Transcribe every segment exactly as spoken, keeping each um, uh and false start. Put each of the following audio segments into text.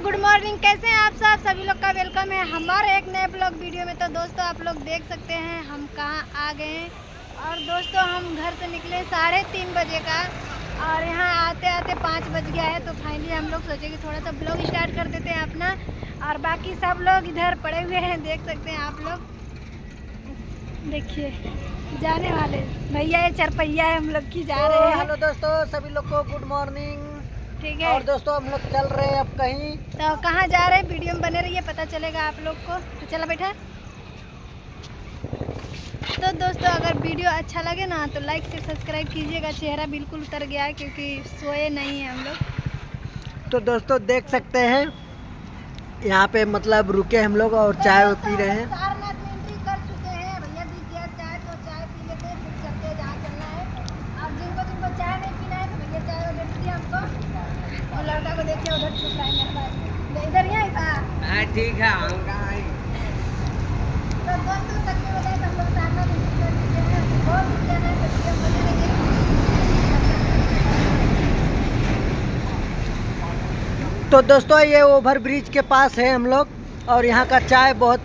Good morning, कैसे हैं आप सब? सभी लोग का वेलकम है हमारे एक नए ब्लॉग वीडियो में। तो दोस्तों आप लोग देख सकते हैं हम कहाँ आ गए हैं। और दोस्तों हम घर से निकले साढ़े तीन बजे का और यहाँ आते आते पाँच बज गया है। तो फाइनली हम लोग सोचे कि थोड़ा सा ब्लॉग स्टार्ट कर देते हैं अपना। और बाकी सब लोग इधर पड़े हुए हैं, देख सकते हैं आप लोग। देखिए जाने वाले भैया ये चरपैया है, हम लोग की जा रहे हैं। हेलो दोस्तों, सभी लोग को गुड मॉर्निंग। ठीक है। और दोस्तों हम लोग चल रहे हैं अब कहीं, तो कहाँ जा रहे हैं वीडियो में बने रहिए, पता चलेगा आप लोग को। तो चला बैठा। तो दोस्तों अगर वीडियो अच्छा लगे ना तो लाइक से सब्सक्राइब कीजिएगा। चेहरा बिल्कुल उतर गया है क्योंकि सोए नहीं हैं हम लोग। तो दोस्तों देख सकते हैं यहाँ पे मतलब रुके हम लोग और चाय पी रहे हैं। सारनाथ में एंट्री कर चुके हैं। भैया दी दिया चाय, तो चाय पी लेते हैं, फिर चलते हैं जहाँ चलना है। अब जिनको जिनको चाय नहीं पीना है तो भैया चाय वगैरह दीजिए हमको। और लड़का को देखिए उधर छुप रहा है मेरे पास, इधर ही था। हाँ ठीक है, हम कहाँ हैं? तो दोस्तों सच में बताएं तो हम लोग सारनाथ में एंट्री कर चुके हैं। बहुत ही जाना है, तो वीडियो बने रहिए। तो दोस्तों ये ओवर ब्रिज के पास है हम लोग और यहाँ का चाय बहुत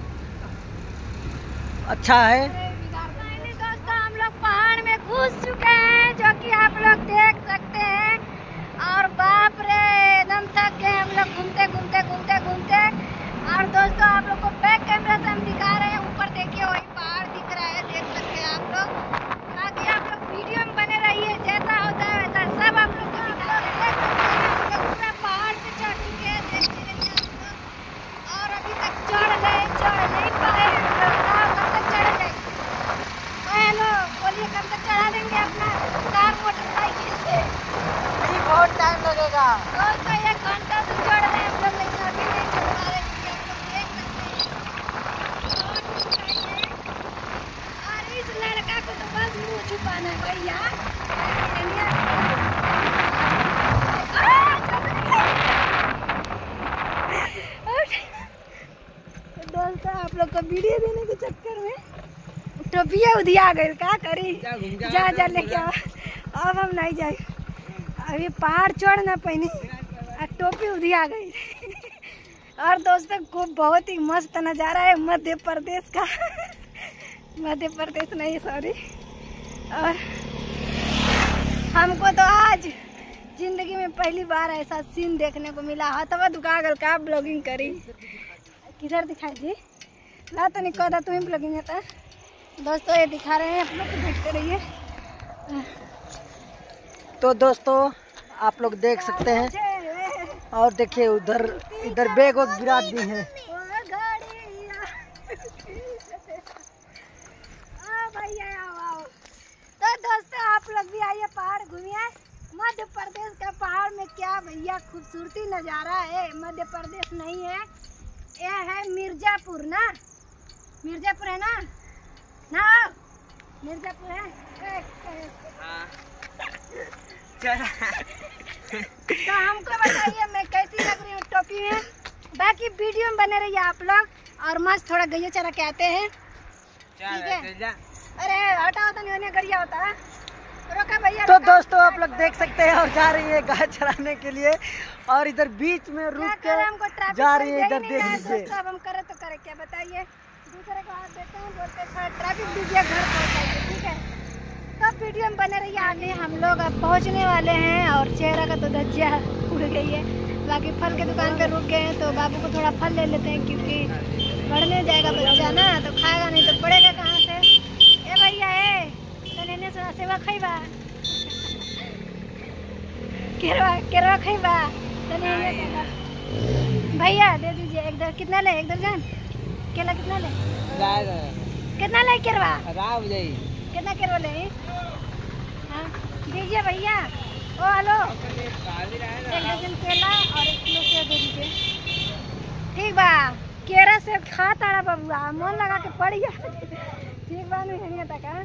अच्छा है। दोस्तों हम लोग पहाड़ में घुस चुके हैं, जो कि आप लोग देख सकते हैं। और बाप रे एकदम थक गए हम लोग घूमते घूमते घूमते घूमते। और दोस्तों आप लोग को बैक कैमरा से हम दिखा रहे हैं। ऊपर देखिए वही पहाड़ दिख रहा है, देख सकते हैं आप लोग। ताकि आप लोग वीडियो में बने रहिए, जैसा होता है वैसा सब आप लोग को दिखा रहे हैं। देख सकते हैं हम लोग पूरा पहाड़ पे चढ़ चुके हैं, देखते रहिए आप लोग। और अभी तक चढ़ गए, चढ़ नहीं पाए हम लोग। कब तक चढ़ जाएंगे? हेलो बोलिए, कब तक चढ़ा देंगे अपना कार मोटरसाइकिल से? बहुत टाइम लगेगा। दोस्तों एक घंटा से चढ़ रहे हैं हम लोग, लेकिन अभी नहीं चढ़ पा रहे क्योंकि आप लोग देख सकते हैं। और इस लड़का को तो बस मुँह छुपाना है भैया। दोस्तों आप लोग को वीडियो देने के चक्कर में टोपिया उधिया गई, क्या करी? जा जा लेके आओ। अब हम नहीं जाए, अभी पहाड़ चढ़ ना पानी और टोपी उधिया गई। और दोस्तों को बहुत ही मस्त नज़ारा है मध्य प्रदेश का। मध्य प्रदेश नहीं सॉरी। और हमको तो आज जिंदगी में पहली बार ऐसा सीन देखने को मिला। हथवा दुका गल का ब्लॉगिंग करी। किधर दिखाई दी ला तो नहीं कहता तुम्हें ब्लॉगिंग है था। दोस्तों ये दिखा रहे हैं, आप लोग देखते रहिए। तो दोस्तों आप लोग देख सकते हैं और देखिए उधर इधर बैग वैग गिरा दी है। तो दोस्तों आप लोग भी आइए, पहाड़ घूमिए। मध्य प्रदेश का पहाड़ में क्या भैया खूबसूरती नज़ारा है। मध्य प्रदेश नहीं है, ये है मिर्जापुर ना। मिर्जापुर है ना ना मिर्जापुर है। तो हमको बताइए मैं कैसी लग रही हूँ टोपी में। बाकी वीडियो में बने रहिए आप लोग। और मस्त थोड़ा गैया चरा के आते हैं, ठीक है? अरे हटा होता नहीं होने गरिया होता है, रोका भैया। तो दोस्तों आप लोग देख सकते हैं और जा रही है गाय चराने के लिए और इधर बीच में रुक के जा रही है। इधर देख लीजिए। अब हम करे तो करे क्या बताइए? दूसरे को हाथ देते हैं, बोलते हैं ट्रैफिक दीजिए, घर पहुँचाइए, ठीक है? तो वीडियो में बने रहिए। आगे हम लोग अब पहुँचने वाले हैं और चेहरा का तो धज्जिया उड़ गई है। बाकी फल के दुकान पर रुक गए हैं, तो बाबू को थोड़ा फल ले लेते हैं क्योंकि पढ़ने जाएगा बच्चा ना, तो खाएगा नहीं तो पढ़ेगा कहाँ से। ए भैया ए तो लेने से सेवा खैबा केरवा केरवा खैबा तो नहीं भैया दे दीजिए एक दर। कितना ले? एक दर्जन केला कितना ले? कितना ले केरवा? कितना केरवा ले? हाँ दीजिए भैया। ओ हेलो, एक दर्जन केला और एक किलो सेब दे दीजिए। ठीक बा, केरा से खा तारा बबुआ, मन लगा के पढ़िया। ठीक बा नहीं तक।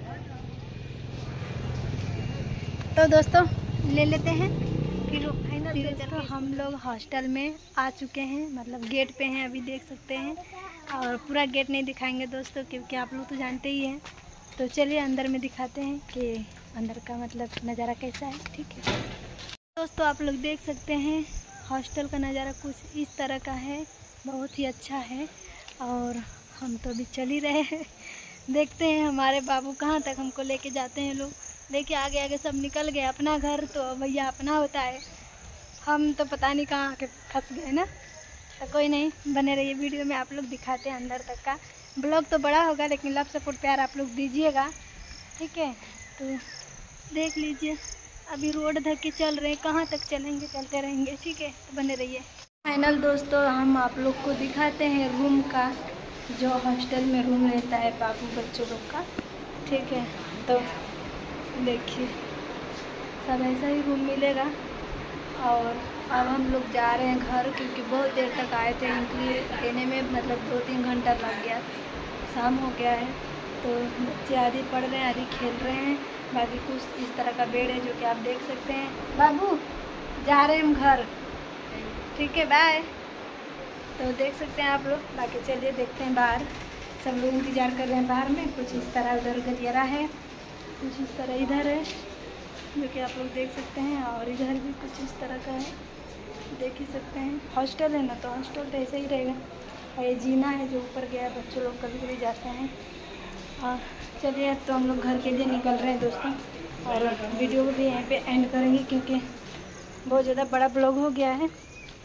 तो दोस्तों ले लेते हैं फिर फिर तो हम लोग हॉस्टल में आ चुके हैं, मतलब गेट पे हैं अभी, देख सकते हैं। और पूरा गेट नहीं दिखाएंगे दोस्तों क्योंकि आप लोग तो जानते ही हैं। तो चलिए अंदर में दिखाते हैं कि अंदर का मतलब नज़ारा कैसा है, ठीक है दोस्तों। आप लोग देख सकते हैं हॉस्टल का नज़ारा कुछ इस तरह का है, बहुत ही अच्छा है। और हम तो अभी चल ही रहे हैं, देखते हैं हमारे बाबू कहाँ तक हमको लेके जाते हैं लोग। देखिए आगे आगे सब निकल गए, अपना घर तो भैया अपना होता है, हम तो पता नहीं कहाँ आके फंस गए ना। तो कोई नहीं, बने रहिए वीडियो में, आप लोग दिखाते हैं अंदर तक का। ब्लॉग तो बड़ा होगा लेकिन लव सपोर्ट प्यार आप लोग दीजिएगा, ठीक है। तो देख लीजिए अभी रोड धक के चल रहे हैं, कहाँ तक चलेंगे, चलते रहेंगे, ठीक है। तो बने रहिए। फाइनल दोस्तों हम आप लोग को दिखाते हैं रूम का, जो हॉस्टल में रूम रहता है बाबू बच्चों लोग का, ठीक है। तो देखिए सब ऐसा ही रूम मिलेगा। और अब हम लोग जा रहे हैं घर, क्योंकि बहुत देर तक आए थे, इनके लेने में मतलब दो तीन घंटा लग गया, शाम हो गया है। तो बच्चे आधी पढ़ रहे हैं, आधी खेल रहे हैं, बाकी कुछ इस तरह का बेड है जो कि आप देख सकते हैं। बाबू जा रहे हैं हम घर, ठीक है, बाय। तो देख सकते हैं आप लोग, बाकी चलिए देखते हैं बाहर। सब लोग इंतज़ार कर रहे हैं बाहर में, कुछ इस तरह उधर गलियारा है, कुछ इस तरह इधर है जो कि आप लोग देख सकते हैं, और इधर भी कुछ इस तरह का है, देख ही सकते हैं। हॉस्टल है ना, तो हॉस्टल तो ऐसे ही रहेगा। और ये जीना है जो ऊपर गया, बच्चों लोग कभी कभी जाते हैं। और चलिए अब तो हम लोग घर के लिए निकल रहे हैं दोस्तों, और वीडियो को भी यहीं पे एंड करेंगे क्योंकि बहुत ज़्यादा बड़ा ब्लॉग हो गया है।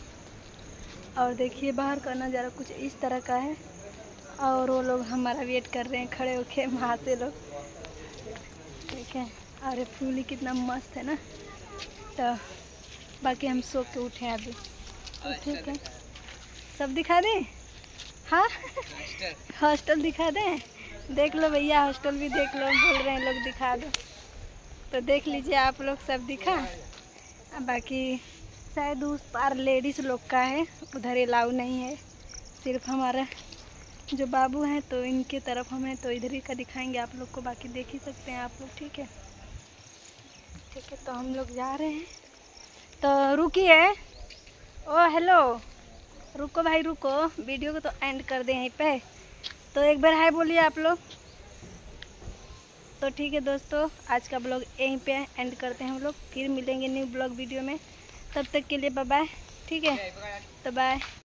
और देखिए बाहर का नज़ारा कुछ इस तरह का है, और वो लोग हमारा वेट कर रहे हैं खड़े होके, वहाँ से लोग, ठीक है। अरे फूल ही कितना मस्त है ना। तो बाकी हम सो के उठे हैं अभी, तो ठीक है। सब दिखा दें, हाँ हॉस्टल दिखा दें, देख लो भैया, हॉस्टल भी देख लो, बोल रहे हैं लोग दिखा दो, तो देख लीजिए आप लोग, सब दिखा। बाकी शायद उस पार लेडीज़ लोग का है, उधर अलाउ नहीं है, सिर्फ हमारा जो बाबू हैं तो इनके तरफ हमें तो इधर ही का दिखाएंगे आप लोग को, बाकी देख ही सकते हैं आप लोग, ठीक है, ठीक है। तो हम लोग जा रहे हैं, तो रुकिए, ओ हेलो, रुको भाई रुको, वीडियो को तो एंड कर दें यहीं पे। तो एक बार हाय बोलिए आप लोग। तो ठीक है दोस्तों, आज का ब्लॉग यहीं पे एंड करते हैं हम लोग, फिर मिलेंगे न्यू ब्लॉग वीडियो में, तब तक के लिए बाय बाय, ठीक है। तो बाय।